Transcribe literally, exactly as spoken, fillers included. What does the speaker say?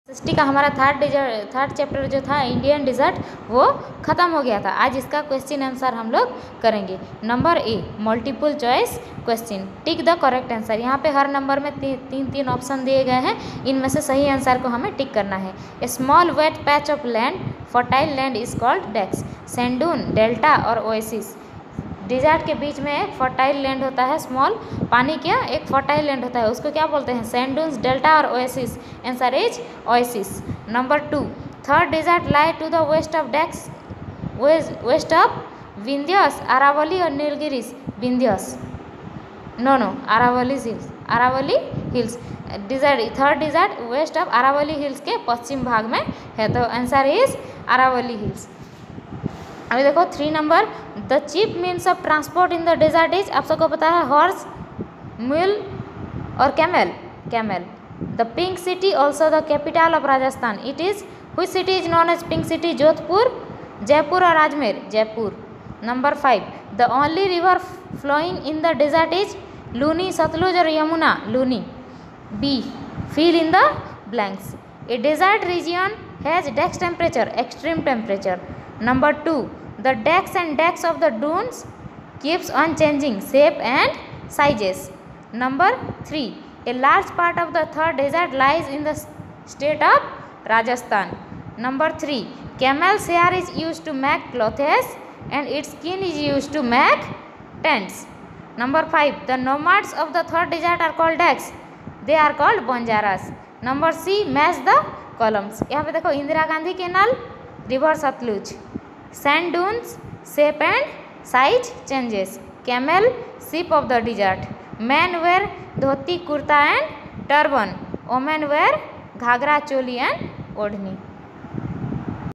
History का हमारा third dessert third chapter जो था इंडियन डिजर्ट वो ख़त्म हो गया था। आज इसका क्वेश्चन आंसर हम लोग करेंगे। Number A multiple choice question, tick the correct answer. यहाँ पे हर नंबर में ती, तीन तीन ऑप्शन दिए गए हैं, इनमें से सही आंसर को हमें टिक करना है। A small wet patch of land fertile land is called डेक्स, सैंडून, डेल्टा और ओएसिस। डिजर्ट के बीच में एक फर्टाइल लैंड होता है, स्मॉल पानी क्या एक फर्टाइल लैंड होता है, उसको क्या बोलते हैं? सैंडून्स, डेल्टा और oasis. Answer is oasis. Number two third desert lie to the west of डेक्स, वेस्ट ऑफ विंध्यस, अरावली और Nilgiris. Vindhyas, no no Aravalli hills, Aravalli hills. Desert third desert west of Aravalli hills के पश्चिम भाग में है, तो आंसर इज अरावली हिल्स। अभी देखो three number, the cheap means of transport in the desert is, आप सबको पता है हॉर्स, म्यूल और camel. Camel. The pink city also the capital of Rajasthan, it is which city is known as pink city? Jodhpur, Jaipur और Ajmer? Jaipur. Number five, the only river flowing in the desert is Luni, Sutlej और Yamuna? Luni. B, fill in the blanks. A desert region has desks temperature, extreme temperature. Number two, the decks and decks of the dunes keeps on changing shape and sizes. Number three, a large part of the third desert lies in the state of Rajasthan. Number three, camel's hair is used to make clothes and its skin is used to make tents. Number five, the nomads of the third desert are called decks. They are called banjaras. Number C, match the columns. यहाँ पे देखो Indira Gandhi canal, river Sutlej. Sand dunes, shape and size changes. Camel, ship of the desert. Man wear dhoti kurta and turban. Women wear ghagra choli and ओढ़नी।